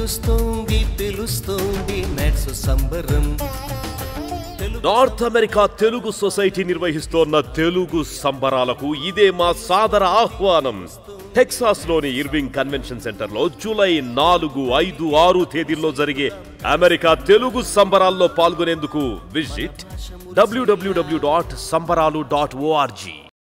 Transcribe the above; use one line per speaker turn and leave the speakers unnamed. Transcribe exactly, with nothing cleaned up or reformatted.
పిలుస్తోంది పిలుస్తోంది నెట్స్ సంబరం.
North America Telugu society నిర్వహిస్తోన్న తెలుగు సంబరాలకు ఇదే మా సాదర ఆహ్వానం. టెక్సాస్ లోని ఇర్వింగ్ కన్వెన్షన్ సెంటర్ లో జూలై నాలుగు ఐదు ఆరు తేదీల్లో జరిగే అమెరికా తెలుగు సంబరాల్లో పాల్గొనేందుకు విజిట్ డబ్ల్యూడబ్ల్యూడబ్ల్యూ డాట్ సంబరాలు డాట్ ఓఆర్జీ.